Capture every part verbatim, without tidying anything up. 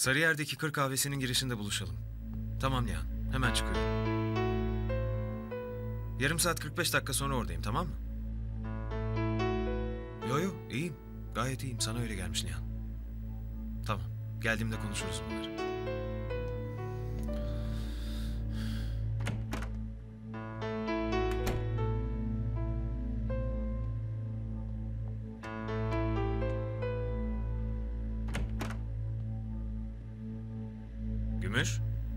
Sarıyer'deki Kır Kahvesi'nin girişinde buluşalım. Tamam Nihan, hemen çıkıyorum. Yarım saat kırk beş dakika sonra oradayım, tamam mı? Yo yo, iyiyim. Gayet iyiyim. Sana öyle gelmiş Nihan. Tamam, geldiğimde konuşuruz bunları. Gümüş?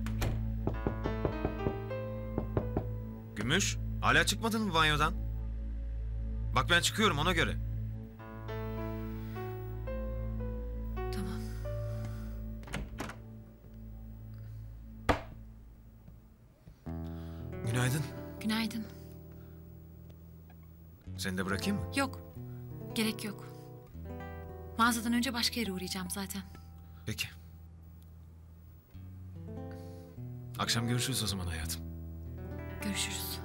Gümüş? Hala çıkmadın mı banyodan? Bak ben çıkıyorum, ona göre. Tamam. Günaydın. Günaydın. Seni de bırakayım mı? Yok. Gerek yok. Mağazadan önce başka yere uğrayacağım zaten. Peki. Akşam görüşürüz o zaman hayatım. Görüşürüz.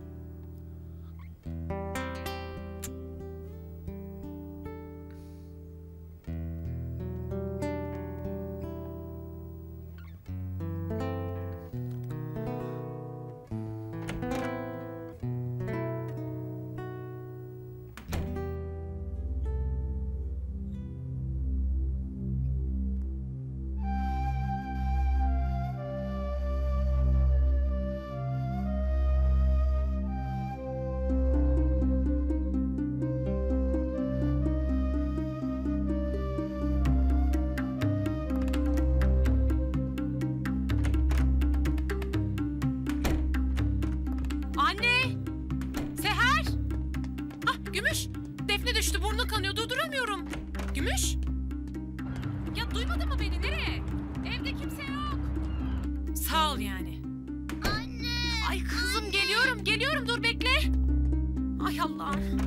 Gümüş, Defne düştü, burnu kanıyor, durduramıyorum. Gümüş? Ya duymadın mı beni, nereye? Evde kimse yok. Sağ ol yani. Anne! Ay kızım, geliyorum, geliyorum, dur bekle. Ay Allah'ım.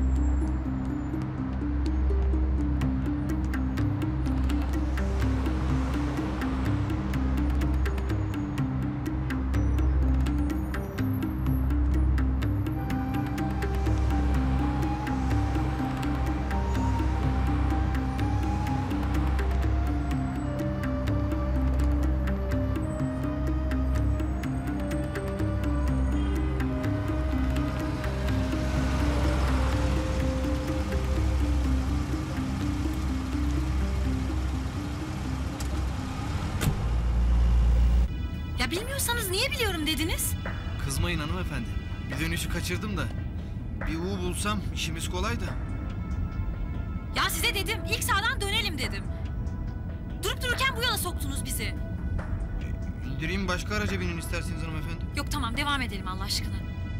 Ya bilmiyorsanız niye biliyorum dediniz? Kızmayın hanımefendi. Bir dönüşü kaçırdım da. Bir U bulsam işimiz kolay da. Ya size dedim, ilk sağdan dönelim dedim. Durup dururken bu yola soktunuz bizi. İndireyim, başka araca binin isterseniz hanımefendi. Yok tamam, devam edelim Allah aşkına.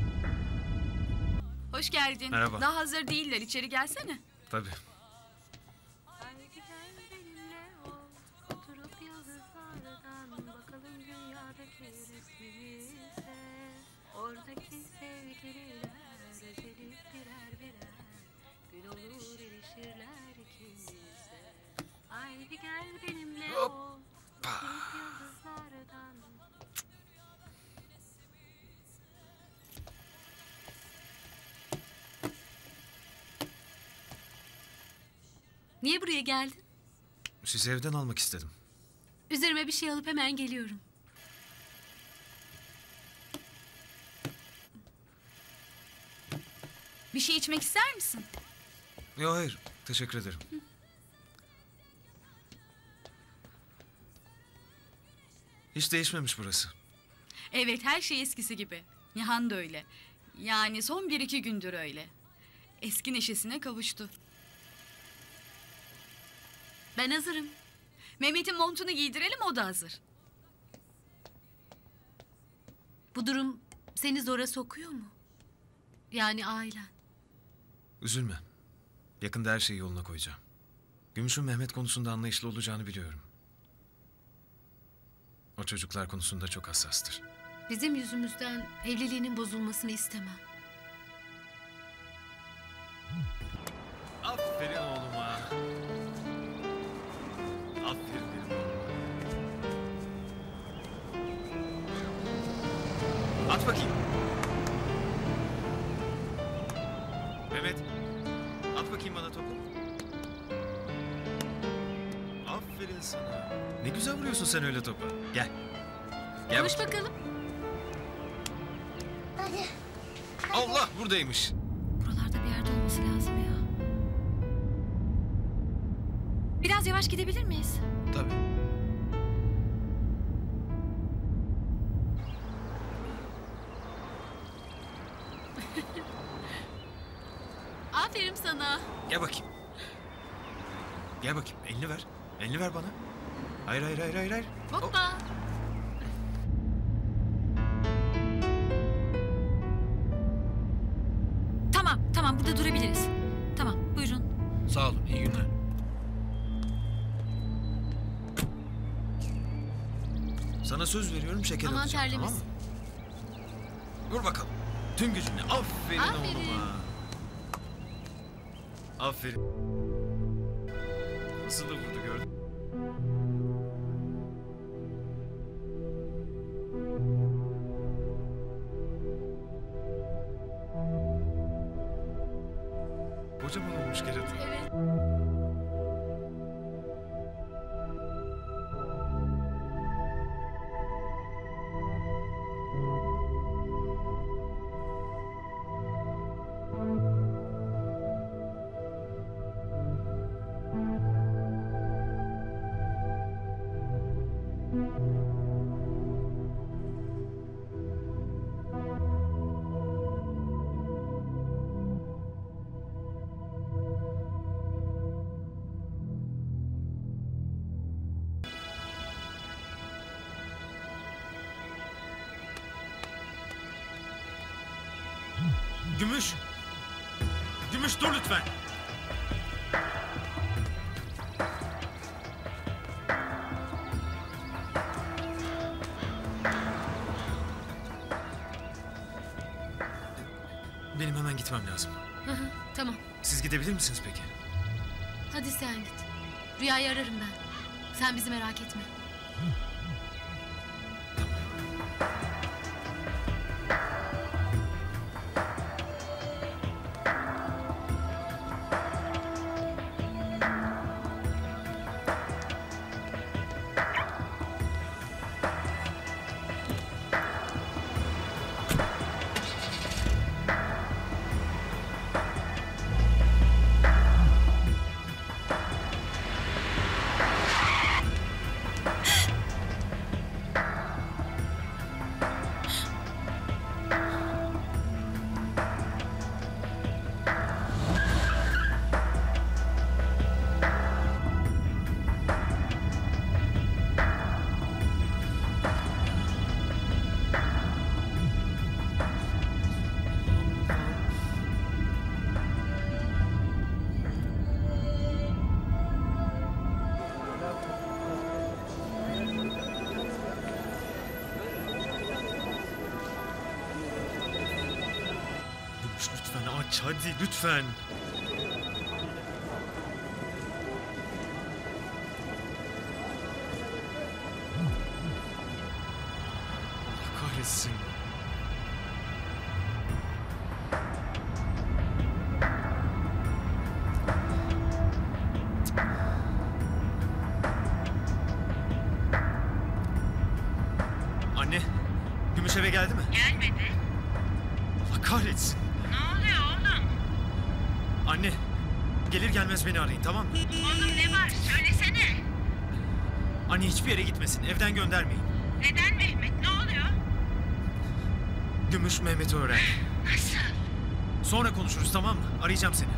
Hoş geldin. Merhaba. Daha hazır değiller, içeri gelsene. Tabii. Oradaki sevgililer özelip birer birer gün olur erişirler ikimize. Haydi gel benimle ol ilk yıldızlardan. Niye buraya geldin? Sizi evden almak istedim. Üzerime bir şey alıp hemen geliyorum. Bir şey içmek ister misin? Yok hayır, teşekkür ederim. Hı. Hiç değişmemiş burası. Evet, her şey eskisi gibi. Nihan da öyle. Yani son bir iki gündür öyle. Eski neşesine kavuştu. Ben hazırım. Mehmet'in montunu giydirelim, o da hazır. Bu durum seni zora sokuyor mu? Yani ailen. Üzülme. Yakında her şeyi yoluna koyacağım. Gümüş'ün Mehmet konusunda anlayışlı olacağını biliyorum. O çocuklar konusunda çok hassastır. Bizim yüzümüzden evliliğinin bozulmasını istemem. Aferin oğluma. Aferin benim oğluma. At bakayım. Mehmet. At bakayım bana topu. Aferin sana. Ne güzel vuruyorsun sen öyle topa. Gel. Gel Konuş bakayım. bakalım. Allah buradaymış. Buralarda bir yerde olması lazım ya. Biraz yavaş gidebilir miyiz? Tabii. Aferin sana. Gel bakayım. Gel bakayım. Elini ver. Elini ver bana. Hayır hayır hayır hayır. hayır. Hoppa. Tamam, tamam burada durabiliriz. Tamam, buyurun. Sağ olun. İyi günler. Sana söz veriyorum şeker Aman alacağım. Tamam mı? terlemesin. Vur bakalım. Tüm gücünle. Aferin, Aferin. oğluma. Aferin. Nasıl da vurdu gördün mü? Kocaman olmuş keratın. Evet. Gümüş! Gümüş dur lütfen! Benim hemen gitmem lazım. Hı hı, tamam. Siz gidebilir misiniz peki? Hadi sen git. Rüyayı ararım ben. Sen bizi merak etme. Gümüş lütfen aç hadi lütfen. Allah kahretsin. Anne, Gümüş eve geldi mi? Gelmedi. Allah kahretsin. Ne oluyor oğlum? Anne, gelir gelmez beni arayın tamam mı? Oğlum ne var? Söylesene. Anne hiçbir yere gitmesin, evden göndermeyin. Neden Mehmet? Ne oluyor? Gümüş Mehmet'i öğren. Nasıl? Sonra konuşuruz tamam mı? Arayacağım seni.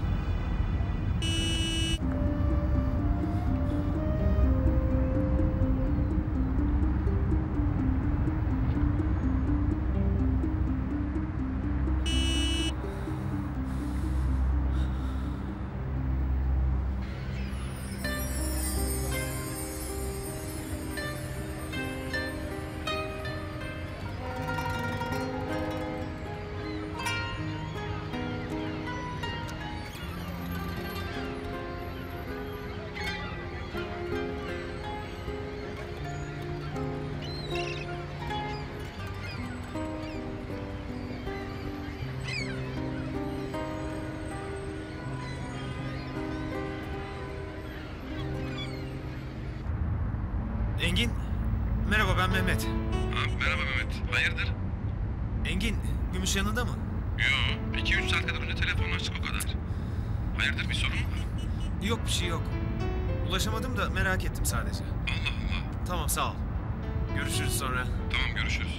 Engin, merhaba ben Mehmet. Ha, merhaba Mehmet. Hayırdır? Engin, Gümüş yanında mı? Yo, iki üç saat kadar önce telefonu açtık o kadar. Hayırdır, bir sorun mu var? Yok bir şey yok. Ulaşamadım da merak ettim sadece. Allah Allah. Tamam sağ ol. Görüşürüz sonra. Tamam, görüşürüz.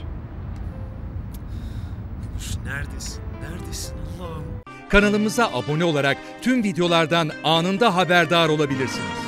Gümüş neredesin? Neredesin Allah'ım? Kanalımıza abone olarak tüm videolardan anında haberdar olabilirsiniz.